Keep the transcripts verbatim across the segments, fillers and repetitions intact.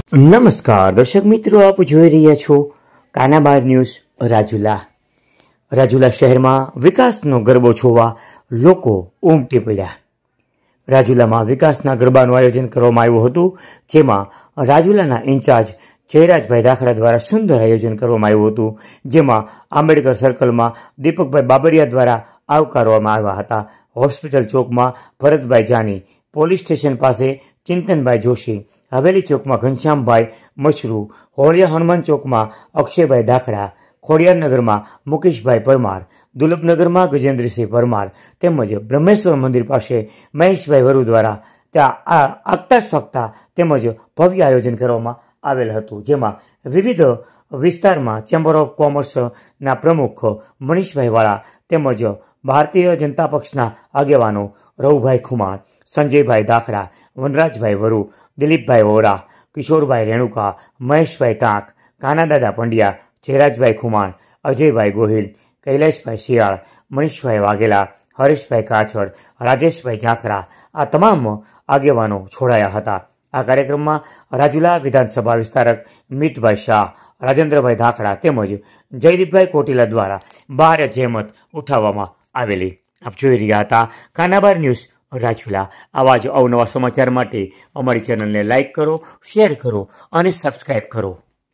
નમસ્કાર દર્શક મિત્રો, આપ જોઈ રહ્યા છો કાનાબાર ન્યૂઝ રાજુલા. રાજુલા શહેરમાં વિકાસનો ગરબો જોવા લોકો ઉમટી પડ્યા. રાજુલામાં વિકાસના ગરબાનું આયોજન કરવામાં આવ્યું હતું, જેમાં રાજુલાના ઇન્ચાર્જ જયરાજભાઈ દાખલા દ્વારા સુંદર આયોજન કરવામાં આવ્યું હતું, જેમાં આંબેડકર સર્કલમાં દીપકભાઈ બાબરિયા દ્વારા આવકારવામાં આવ્યા હતા. હોસ્પિટલ ચોકમાં ભરતભાઈ જાની, પોલીસ સ્ટેશન પાસે ચિંતનભાઈ જોશી, હવેલી ચોકમાં ઘનશ્યામભાઈ મશરૂ, હોળિયા હનુમાન ચોકમાં અક્ષયભાઈ દાખલા, ખોડિયારનગરમાં મુકેશભાઈ પરમાર, દુલભનગરમાં ગજેન્દ્રસિંહ પરમાર તેમજ બ્રહ્મેશ્વર મંદિર પાસે મહેશભાઈ વરુ દ્વારા ત્યાં આ આગતા સ્વાગતા તેમજ ભવ્ય આયોજન કરવામાં આવેલ હતું, જેમાં વિવિધ વિસ્તારમાં ચેમ્બર ઓફ કોમર્સના પ્રમુખ મનીષભાઈ વાળા તેમજ ભારતીય જનતા પક્ષના આગેવાનો રવુભાઈ ખુમાણ, સંજયભાઈ દાખલા, વનરાજભાઈ વરુ, દિલીપભાઈ વોરા, કિશોરભાઈ રેણુકા, મહેશભાઈ ટાંક, કાનાદાદા પંડ્યા, જયરાજભાઈ ખુમાણ, અજયભાઈ ગોહિલ, કૈલાશભાઈ શિયાળ, મનીષભાઈ વાઘેલા, હરેશભાઈ કાછડ, રાજેશભાઈ ઝાંખરા આ તમામ આગેવાનો જોડાયા હતા. આ કાર્યક્રમમાં રાજુલા વિધાનસભા વિસ્તારક મિતભાઈ શાહ, રાજેન્દ્રભાઈ ધાખડા તેમજ જયદીપભાઈ કોટીલા દ્વારા ભારે જહેમત ઉઠાવવામાં આવેલી. આપ જોઈ રહ્યા હતા કાનાબાર ન્યૂઝ રાજુલા. આવા જ અવનવા સમાચાર માટે અમારી ચેનલને લાઇક કરો, શેર કરો અને સબસ્ક્રાઇબ કરો.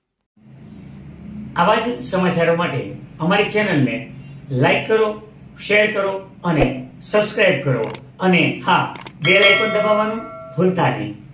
આવા જ સમાચારો માટે અમારી ચેનલને લાઇક કરો, શેર કરો અને સબસ્ક્રાઇબ કરો. અને હા, બેલ આઇકોન દબાવવાનું ભૂલતા નહીં.